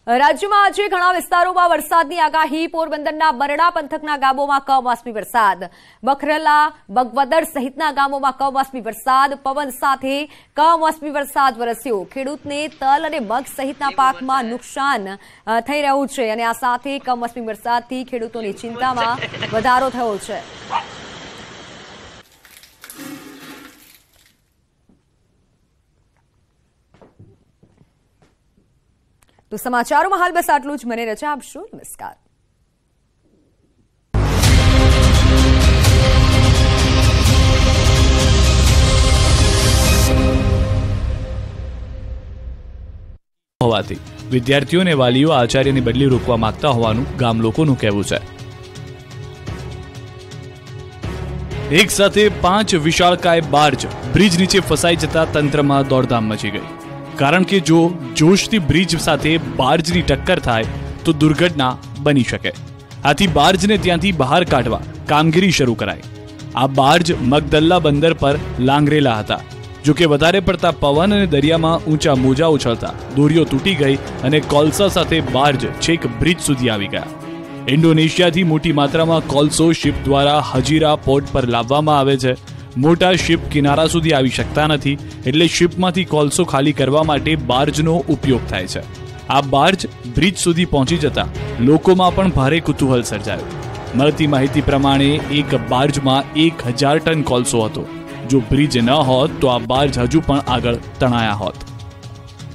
રાજ્યમાં આજે ઘણા વિસ્તારોમાં વરસાદની આગાહી। પોરબંદરના બરડા પંથકના ગામોમાં કમોસમી વરસાદ, બખરલા, બગવદર સહિતના ગામોમાં કમોસમી વરસાદ, પવન સાથે કમોસમી વરસાદ વરસ્યો। ખેડૂતને તલ અને મગ સહિતના પાકમાં નુકસાન થઈ રહ્યું છે અને આ સાથે કમોસમી વરસાદથી ખેડૂતોની ચિંતામાં વધારો થયો છે। તો સમાચારોમાં હાલ બસ આટલું જ। મને રજા આપશો। નમસ્કાર। હોવાથી વિદ્યાર્થીઓ અને વાલીઓ આચાર્યની બદલી રોકવા માંગતા હોવાનું ગામ લોકોનું કહેવું છે। એક સાથે 5 વિશાળકાય બાર્જ બ્રિજ નીચે ફસાઈ જતા તંત્રમાં દોડધામ મચી ગઈ, કારણ કે જો જોશથી બ્રિજ સાથે બાર્જની ટક્કર થાય તો દુર્ઘટના બની શકે। આથી બાર્જને ત્યાંથી બહાર કાઢવા કામગીરી શરૂ કરાઈ। આ બાર્જ મગદલ્લા બંદર પર લાંગરેલા હતા, જો કે વધારે પડતા પવન અને દરિયામાં ઊંચા મોજા ઉછળતા દોરીઓ તૂટી ગઈ અને કોલસા સાથે બાર્જ છેક બ્રિજ સુધી આવી ગયા। ઇન્ડોનેશિયાથી મોટી માત્રામાં કોલસો શિપ દ્વારા હજીરા પોર્ટ પર લાવવામાં આવે છે। મોટા શિપ કિનારા સુધી આવી શકતા નથી, એટલે શિપમાંથી કોલસો ખાલી કરવા માટે બાર્જનો ઉપયોગ થાય છે। આ બાર્જ બ્રિજ સુધી પહોંચી જતા લોકોમાં પણ ભારે કુતૂહલ સર્જાયું। મળતી માહિતી પ્રમાણે એક બાર્જમાં 1000 ટન કોલસો હતો। જો બ્રિજ ન હોત તો આ બાર્જ હજુ પણ આગળ તણાયા હોત।